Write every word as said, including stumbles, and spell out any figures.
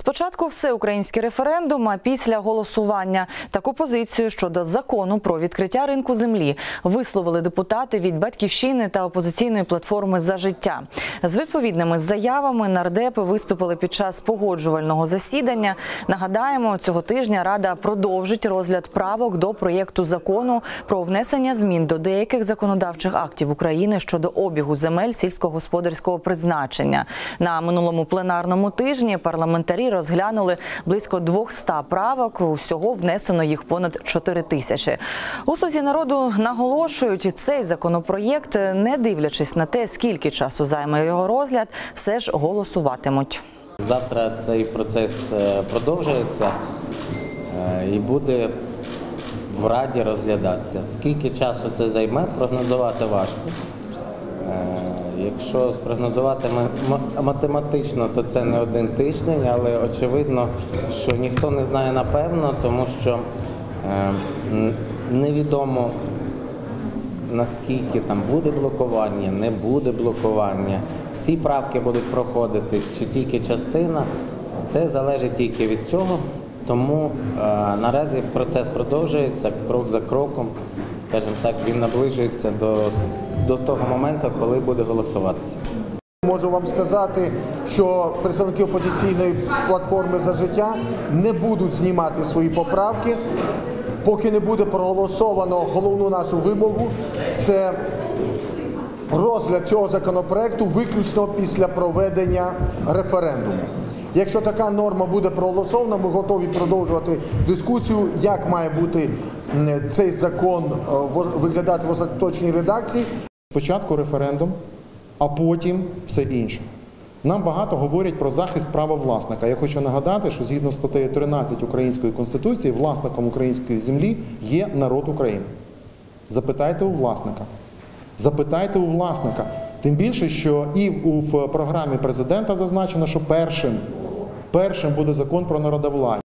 Спочатку всеукраїнський референдум, а після голосування. Таку позицію щодо закону про відкриття ринку землі висловили депутати від «Батьківщини» та опозиційної платформи «За життя». З відповідними заявами нардепи виступили під час погоджувального засідання. Нагадаємо, цього тижня Рада продовжить розгляд правок до проєкту закону про внесення змін до деяких законодавчих актів України щодо обігу земель сільськогосподарського призначення. На минулому пленарному тижні парламентарі розглянули близько двохсот правок, усього внесено їх понад чотири тисячі. У «Слузі народу» наголошують, цей законопроєкт, не дивлячись на те, скільки часу займе його розгляд, все ж голосуватимуть. Завтра цей процес продовжується і буде в Раді розглядатися. Скільки часу це займе, прогнозувати важко. Якщо спрогнозувати математично, то це не один тиждень, але очевидно, що ніхто не знає напевно, тому що невідомо, наскільки там буде блокування, не буде блокування, всі правки будуть проходитись чи тільки частина, це залежить тільки від цього. Тому е, наразі процес продовжується крок за кроком, скажімо так, він наближується до, до того моменту, коли буде голосуватися. Можу вам сказати, що представники опозиційної платформи «За життя» не будуть знімати свої поправки, поки не буде проголосовано головну нашу вимогу – це розгляд цього законопроекту виключно після проведення референдуму. Якщо така норма буде проголосована, ми готові продовжувати дискусію, як має бути цей закон виглядати в остаточній редакції. Спочатку референдум, а потім все інше. Нам багато говорять про захист права власника. Я хочу нагадати, що згідно з статтею тринадцять Української Конституції, власником української землі є народ України. Запитайте у власника. Запитайте у власника. Тим більше, що і в програмі президента зазначено, що першим, першим буде закон про народовладдя.